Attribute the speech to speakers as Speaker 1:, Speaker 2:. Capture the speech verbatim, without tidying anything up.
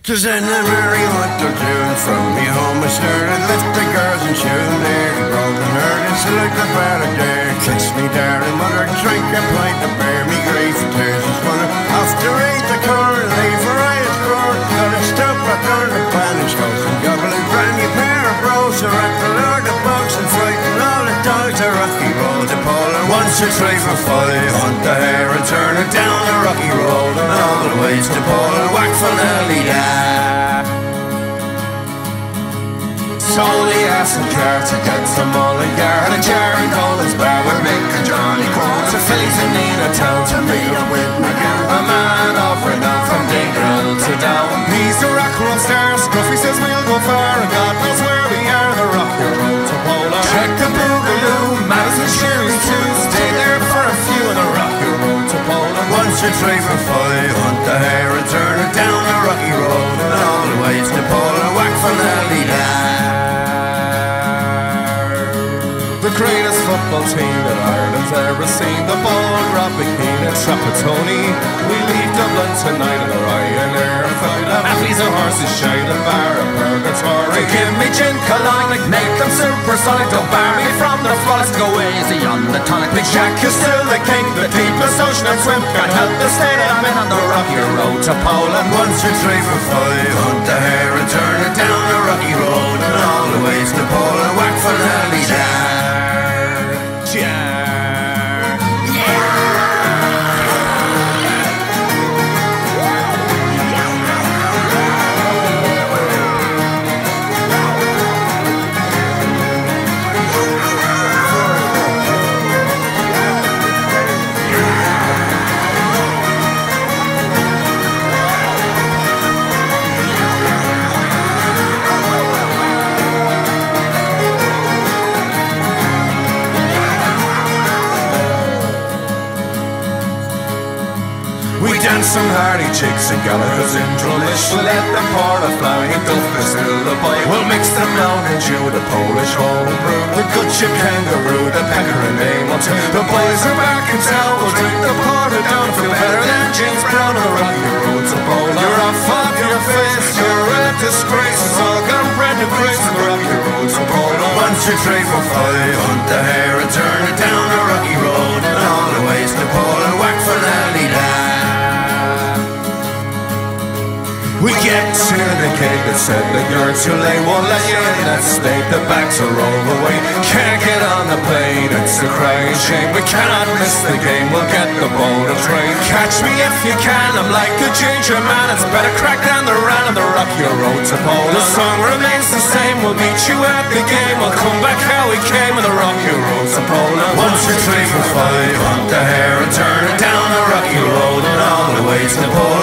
Speaker 1: 'Cause then I marry what they're doing. From me home I started, lift the girls and tune there. The broken heart, it's like a better day. Kiss me darling mother, drink a pint of beer. Me grief and tears is gonna have to raise the car and leave her eyes roar. Gotta stop right down the Spanish coast and gobble a brand new pair of bros. Are at the Lord of Bugs and frighten all the dogs. A Rocky Road to Poland. Once or three for five, hunt the hare and turn it down the Rocky Road. And all the ways to Poland, whack for Nelly da. Solely ass and car to get some Mullingar and a jar and Colin's bar. We're making Johnny Cronin to Phillies in Nenagh town to meet up with MacGowan. A man offering down from Dingrel to down. He's the rock and roll star. Scruffy says we'll go far, and God knows where we are. The Rockier Road to Poland. Check the Boogaloo, Madison Sherry too. Stay there for a few on the Rockier Road to Poland. Once or three for five, hunt the hare and turn it down the Rocky Road. And all the ways to Poland, whack for Nelly da. The greatest football team that Ireland's ever seen. The ball dropping Keane and Trapattoni. We leave Dublin tonight on the Ryanair. Athletes and horses shine a bar of purgatory. Give me gin colonic, make them supersonic. Don't bar me from the frolics, go easy on the tonic. Big Jack is still the king, the deepest ocean and swim. Can't help the state I'm in on the Rockier Road to Poland. Once or three for five, hunt the hare and turn it down the Rocky Road. And all the ways to Poland, whack for Nelly da. Some hardy chicks and Gallagher's in Drullish. We'll let them pour the flying duff and still the boy. We'll mix them down and chew the Polish homebrew. The good chip kangaroo, the pecker and name or two. The boys are back in town, we'll drink the porter down. Feel better than James Brown on the Rockier Road to Poland. You're off of your face, you're a disgrace. It's all gone brand new grace on the Rockier Road to Poland. Once or three for five, hunt the hare and turn it down the Rocky Road. And all the ways to Poland, whack for Nelly da. We get to the gate that said that you're too late. Won't let you in that state, the backs are overweight. Can't get on the plane, it's a crying shame. We cannot miss the game, we'll get the boat and train. Catch me if you can, I'm like a ginger man. It's better crack down the ran on the Rockier Road to Poland. The song remains the same, we'll meet you at the game. We'll come back how we came on the Rockier Road to Poland. Once or three for five, hunt the hare and turn it down the Rocky Road. And all the ways to Poland.